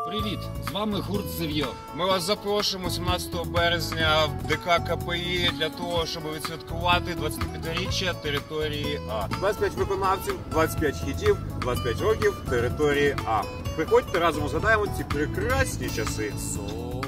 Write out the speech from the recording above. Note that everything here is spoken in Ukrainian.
Привіт! З вами гурт Зев'йо. Ми вас запрошуємо 17 березня в ДК КПІ для того, щоб відсвяткувати 25-річчя території А. 25 виконавців, 25 хітів, 25 років території А. Приходьте, разом згадаємо ці прекрасні часи.